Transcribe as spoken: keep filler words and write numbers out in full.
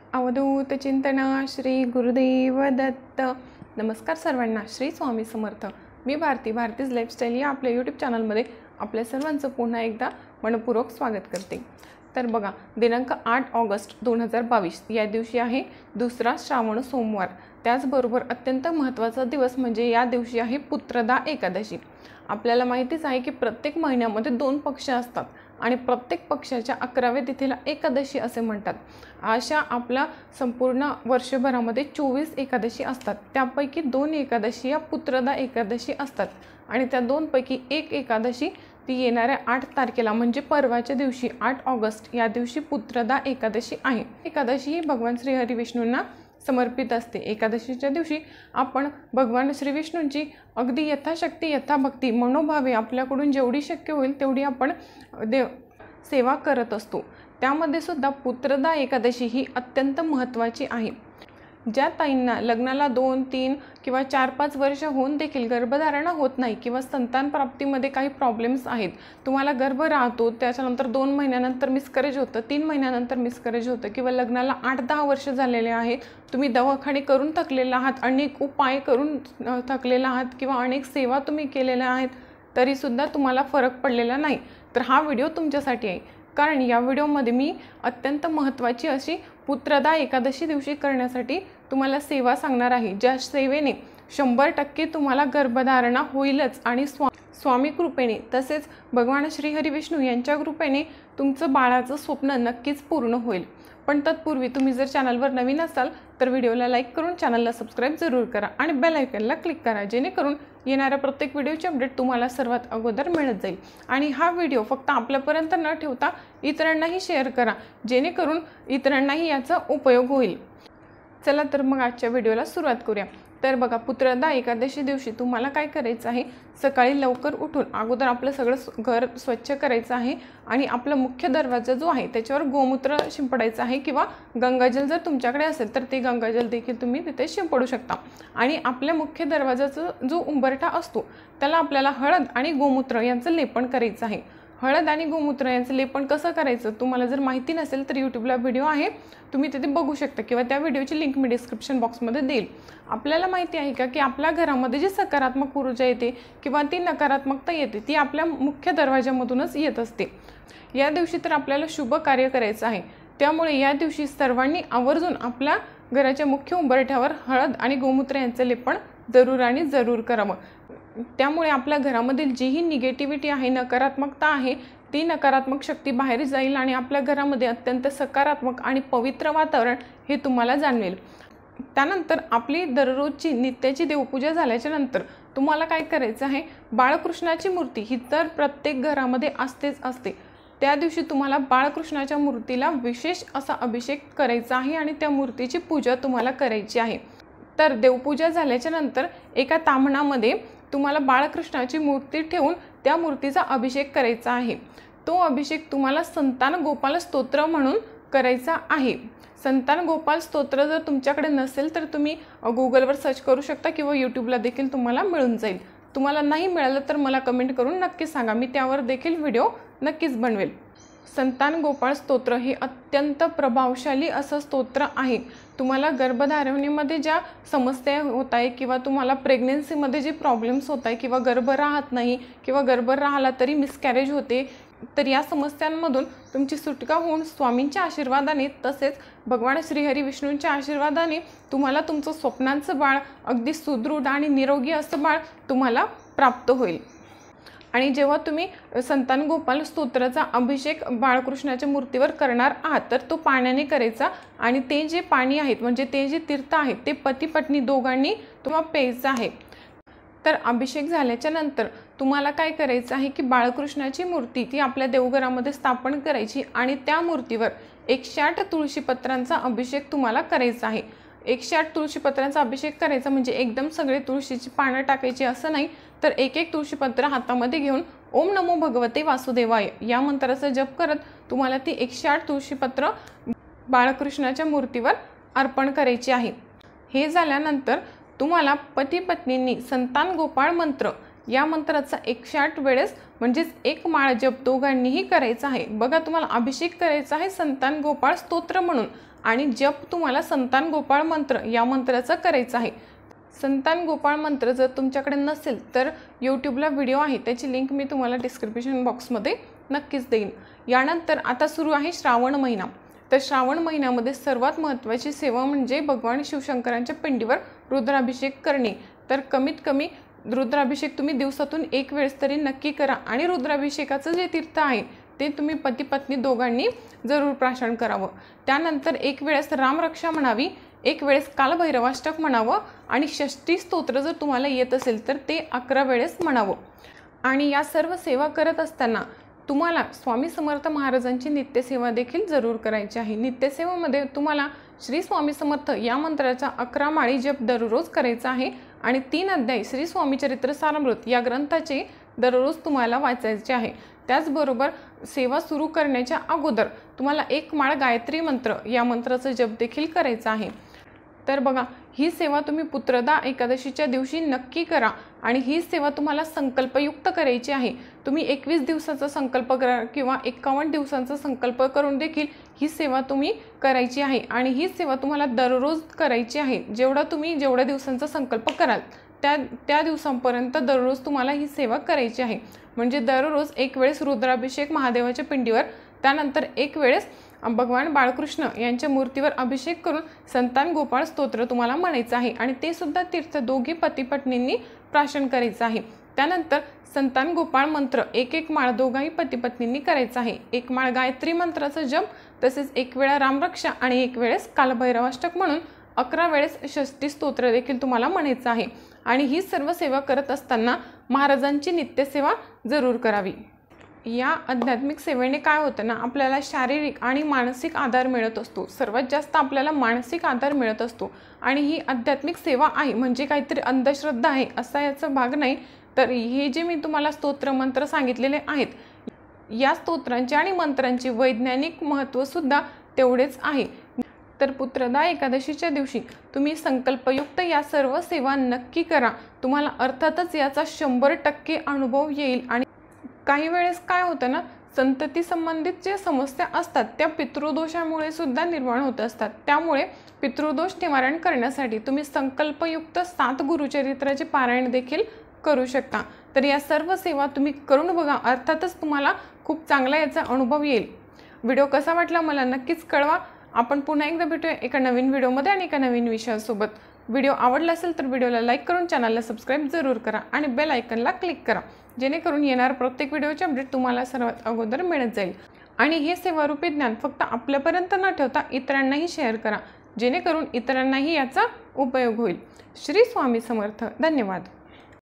अवधूत चिंतन श्री गुरुदेव दत्त। नमस्कार सर्वांना, श्री स्वामी समर्थ। मी भारती भारतीज लाईफस्टाईल या आपल्या यूट्यूब चॅनलमध्ये आपल्या सर्वांचं पुन्हा एकदा मनपूर्वक स्वागत करते। तर बघा, दिनांक आठ ऑगस्ट दोन हजार बावीस या दिवशी आहे दुसरा श्रावण सोमवार। त्याचबरोबर अत्यंत महत्त्वाचा दिवस म्हणजे या दिवशी आहे पुत्रदा एकादशी। आपल्याला माहितीच आहे की प्रत्येक महिन्यामध्ये दोन पक्ष असतात आणि प्रत्येक पक्षाच्या अकराव्या तिथीला एकादशी असे म्हणतात। अशा आपला संपूर्ण वर्षभरामध्ये चोवीस एकादशी असतात, त्यापैकी दोन एकादशी या पुत्रदा एकादशी असतात आणि त्या दोनपैकी एक एकादशी ती येणाऱ्या आठ तारखेला म्हणजे परवाच्या दिवशी आठ ऑगस्ट या दिवशी पुत्रदा एकादशी आहे। एकादशी ही भगवान श्री हरी विष्णूंना समर्पित असते। एकादशीच्या दिवशी आपण भगवान श्री विष्णूंची अगदी यथाशक्ती यथाभक्ती मनोभावे आपल्याकडून जेवढी शक्य होईल तेवढी आपण देव सेवा करत असतो। त्यामध्ये सुद्धा पुत्रदा एकादशी ही अत्यंत महत्त्वाची आहे। ज्या ताईंना लग्नाला दोन तीन किंवा चार पाच वर्ष होऊन देखील गर्भधारणा होत नाही किंवा संतान प्राप्तीमध्ये काही प्रॉब्लेम्स आहेत, तुम्हाला गर्भ राहतो त्याच्यानंतर दोन महिन्यानंतर मिसकरेज होतं, तीन महिन्यानंतर मिसकरेज होतं किंवा लग्नाला आठ दहा वर्ष झालेले आहे, तुम्ही दवाखाने करून थकलेला आहात, अनेक उपाय करून थकलेला आहात किंवा अनेक सेवा तुम्ही केलेल्या आहेत तरीसुद्धा तुम्हाला फरक पडलेला नाही, तर हा व्हिडिओ तुमच्यासाठी आहे। कारण या व्हिडिओमध्ये मी अत्यंत महत्त्वाची अशी पुत्रदा एकादशी दिवशी करण्यासाठी तुम्हाला सेवा सांगणार आहे, ज्या सेवेने शंभर टक्के तुम्हाला गर्भधारणा होईलच आणि स्वा स्वामी कृपेने तसेच भगवान श्री हरी विष्णू यांच्या कृपेने तुमचं बाळाचं स्वप्न नक्कीच पूर्ण होईल। पण तत्पूर्वी तुम्ही जर चॅनलवर नवीन असाल तर व्हिडिओला लाईक करून चॅनलला सबस्क्राईब जरूर करा आणि बेल आयकॉनला क्लिक करा, जेणेकरून येणाऱ्या प्रत्येक व्हिडिओची अपडेट तुम्हाला सर्वात अगोदर मिळत जाईल। आणि हा व्हिडिओ फक्त आपल्यापर्यंत न ठेवता इतरांनाही शेअर करा, जेणेकरून इतरांनाही याचा उपयोग होईल। चला तर मग आजच्या व्हिडिओला सुरुवात करूया। तर बघा, पुत्रदा एकादशी दिवशी तुम्हाला काय करायचं आहे, सकाळी लवकर उठून अगोदर आपलं सगळं घर स्वच्छ करायचं आहे आणि आपला मुख्य दरवाजा जो आहे त्याच्यावर गोमूत्र शिंपडायचं आहे किंवा गंगाजल जर तुमच्याकडे असेल तर ते गंगाजल देखील तुम्ही तिथे शिंपडू शकता। आणि आपल्या मुख्य दरवाजाचा जो उंबरठा असतो त्याला आपल्याला हळद आणि गोमूत्र यांचं लेपन करायचं आहे। हळद आणि गोमूत्र यांचं लेपन कसं करायचं तुम्हाला जर माहिती नसेल तर यूट्यूबला व्हिडिओ आहे, तुम्ही तिथे बघू शकता किंवा त्या व्हिडिओची लिंक मी डिस्क्रिप्शन बॉक्समध्ये देईल। आपल्याला माहिती आहे का की आपल्या घरामध्ये जी सकारात्मक ऊर्जा येते किंवा ती नकारात्मकता येते ती आपल्या मुख्य दरवाजामधूनच येत असते। या दिवशी तर आपल्याला शुभ कार्य करायचं आहे, त्यामुळे या दिवशी सर्वांनी आवर्जून आपल्या घराच्या मुख्य उंबरठ्यावर हळद आणि गोमूत्र यांचं लेपन जरूर आणि जरूर करावं। त्यामुळे आपल्या घरामधील जीही निगेटिव्हिटी आहे, नकारात्मकता आहे, ती नकारात्मक शक्ती बाहेर जाईल आणि आपल्या घरामध्ये अत्यंत सकारात्मक आणि पवित्र वातावरण हे तुम्हाला जाणवेल। त्यानंतर आपली दररोजची नित्याची देवपूजा झाल्याच्या नंतर तुम्हाला काय करायचं आहे, बाळकृष्णाची मूर्ती ही तर प्रत्येक घरामध्ये असतेच असते, त्या दिवशी तुम्हाला बाळकृष्णाच्या मूर्तीला विशेष असा अभिषेक करायचा आहे आणि त्या मूर्तीची पूजा तुम्हाला करायची आहे। तर देवपूजा झाल्याच्या नंतर एका ताम्हणामध्ये तुम्हाला बाळकृष्णाची मूर्ती ठेवून त्या मूर्तीचा अभिषेक करायचा आहे। तो अभिषेक तुम्हाला संतान गोपाल स्तोत्र म्हणून करायचा आहे। संतान गोपाल स्तोत्र जर तुमच्याकडे नसेल तर तुम्ही गुगलवर सर्च करू शकता किंवा यूट्यूबला देखील तुम्हाला मिळून जाईल। तुम्हाला नाही मिळालं तर मला कमेंट करून नक्कीच सांगा, मी त्यावर देखील व्हिडिओ नक्कीच बनवेल। संतान गोपाळ स्तोत्र हे अत्यंत प्रभावशाली असं स्तोत्र आहे। तुम्हाला गर्भधारणेमध्ये ज्या समस्या होत आहे किंवा तुम्हाला प्रेग्नेन्सीमध्ये जे प्रॉब्लेम्स होत आहे किंवा गर्भ राहत नाही किंवा गर्भ राहिला तरी मिसकॅरेज होते, तर या समस्यांमधून तुमची सुटका होऊन स्वामींच्या आशीर्वादाने तसेच भगवान श्रीहरी विष्णूंच्या आशीर्वादाने तुम्हाला तुमचं स्वप्नांचं बाळ अगदी सुदृढ आणि निरोगी असं बाळ तुम्हाला प्राप्त होईल। आणि जेव्हा तुम्ही संतान गोपाल स्तोत्राचा अभिषेक बाळकृष्णाच्या मूर्तीवर करणार आहात तर तो पाण्याने करायचा आणि ते जे पाणी आहेत म्हणजे ते जे तीर्थ आहेत ते पती पत्नी दोघांनी तुम्हाला प्यायचं आहे। तर अभिषेक झाल्याच्या नंतर तुम्हाला काय करायचं आहे की बाळकृष्णाची मूर्ती ती आपल्या देवघरामध्ये स्थापन करायची आणि त्या मूर्तीवर एकशे आठ तुळशीपत्रांचा अभिषेक तुम्हाला करायचा आहे। एकशे आठ तुळशीपत्रांचा अभिषेक करायचा म्हणजे एकदम सगळे तुळशीची पानं टाकायची असं नाही, तर एक एक तुळशीपत्र हातामध्ये घेऊन ओम नमो भगवते वासुदेवाय या मंत्राचा जप करत तुम्हाला ती एकशे आठ तुळशीपत्र बाळकृष्णाच्या मूर्तीवर अर्पण करायची आहे। हे झाल्यानंतर तुम्हाला पती पत्नींनी संतान गोपाळ मंत्र या मंत्राचा एकशे आठ वेळेस म्हणजेच एक माळ जप दोघांनीही करायचा आहे। बघा, तुम्हाला अभिषेक करायचा आहे संतान गोपाळ स्तोत्र म्हणून आणि जप तुम्हाला संतान गोपाळ मंत्र या मंत्राचा करायचा आहे। संतान गोपाळ मंत्र जर तुमच्याकडे नसेल तर यूट्यूबला व्हिडिओ आहे, त्याची लिंक मी तुम्हाला डिस्क्रिप्शन बॉक्समध्ये नक्कीच देईन। यानंतर आता सुरू आहे श्रावण महिना। तर श्रावण महिन्यामध्ये सर्वात महत्त्वाची सेवा म्हणजे भगवान शिवशंकरांच्या पिंडीवर रुद्राभिषेक करणे। तर कमीत कमी रुद्राभिषेक तुम्ही दिवसातून एक वेळेस तरी नक्की करा आणि रुद्राभिषेकाचं जे तीर्थ आहे ते तुम्ही पती पत्नी दोघांनी जरूर प्राशन करावं। त्यानंतर एक वेळेस रामरक्षा म्हणावी, एक वेळेस कालभैरवाष्टक म्हणावं आणि षष्ठी स्तोत्र जर तुम्हाला येत असेल तर ते अकरा वेळेस म्हणावं। आणि या सर्व सेवा करत असताना तुम्हाला स्वामी समर्थ महाराजांची नित्यसेवा देखील जरूर करायची आहे। नित्यसेवेमध्ये तुम्हाला श्री स्वामी समर्थ या मंत्राचा अकरा माळी जप दररोज करायचा आहे आणि तीन अध्याय श्री स्वामी चरित्र सारामृत या ग्रंथाचे दररोज तुम्हाला वाचायचे आहे। त्याचबरोबर सेवा सुरू करण्याच्या अगोदर तुम्हाला एक माळ गायत्री मंत्र या मंत्राचा जप देखील करायचा आहे। तर बघा, ही सेवा तुम्ही पुत्रदा एकादशीच्या दिवशी नक्की करा आणि ही सेवा तुम्हाला संकल्पयुक्त करायची आहे। तुम्ही एकवीस दिवसाचा संकल्प करा किंवा एकावन्न दिवसांचा संकल्प करून देखील ही सेवा तुम्ही करायची आहे आणि ही सेवा तुम्हाला दररोज करायची आहे। जेवढा तुम्ही जेवढ्या दिवसांचा संकल्प कराल त्या त्या दिवसांपर्यंत दररोज तुम्हाला ही सेवा करायची आहे। म्हणजे दररोज एक वेळेस रुद्राभिषेक महादेवाच्या पिंडीवर, त्यानंतर एक वेळेस भगवान बाळकृष्ण यांच्या मूर्तीवर अभिषेक करून संतान गोपाळ स्तोत्र तुम्हाला म्हणायचं आहे आणि ते सुद्धा तीर्थ दोघी पती पत्नींनी प्राशन करायचं आहे। त्यानंतर संतान गोपाळ मंत्र एक एक माळ दोघाही पती पत्नींनी करायचा आहे। एक माळ गायत्री मंत्राचा जप, तसेच एक वेळा रामरक्षा आणि एक वेळेस कालभैरवाष्टक म्हणून अकरा वेळेस षष्ठी स्तोत्र देखील तुम्हाला म्हणायचं आहे। आणि ही सर्व सेवा करत असताना महाराजांची नित्यसेवा जरूर करावी। या आध्यात्मिक सेवेने काय होतं ना, आपल्याला शारीरिक आणि मानसिक आधार मिळत असतो। सर्वात जास्त आपल्याला मानसिक आधार मिळत असतो आणि ही आध्यात्मिक सेवा आहे म्हणजे काहीतरी अंधश्रद्धा आहे असा याचा भाग नाही। तर हे जे मी तुम्हाला स्तोत्र मंत्र सांगितलेले आहेत, या स्तोत्रांचे आणि मंत्रांचे वैज्ञानिक महत्त्व सुद्धा तेवढेच आहे। तर पुत्रदा एकादशीच्या दिवशी तुम्ही संकल्पयुक्त या सर्व सेवा नक्की करा। तुम्हाला अर्थातच याचा शंभर टक्के अनुभव येईल। आणि काही वेळेस काय होतं ना, संतती संबंधित जे समस्या असतात त्या पितृदोषामुळे सुद्धा निर्माण होत असतात। त्यामुळे पितृदोष निवारण करण्यासाठी तुम्ही संकल्पयुक्त सात गुरुचरित्राचे पारायण देखील करू शकता। तर या सर्व सेवा तुम्ही करून बघा, अर्थातच तुम्हाला खूप चांगला याचा अनुभव येईल। व्हिडिओ कसा वाटला मला नक्कीच कळवा। आपण पुन्हा एकदा भेटूया एका नवीन व्हिडिओमध्ये आणि एका नवीन विषयासोबत। व्हिडिओ आवडला असेल तर व्हिडिओला लाईक करून चॅनलला सबस्क्राईब जरूर करा आणि बेल आयकनला क्लिक करा, जेणेकरून येणाऱ्या प्रत्येक व्हिडिओचे अपडेट तुम्हाला सर्वात अगोदर मिळत जाईल। आणि हे सेवारूपी ज्ञान फक्त आपल्यापर्यंत न ठेवता इतरांनाही शेअर करा, जेणेकरून इतरांनाही याचा उपयोग होईल। श्री स्वामी समर्थ। धन्यवाद।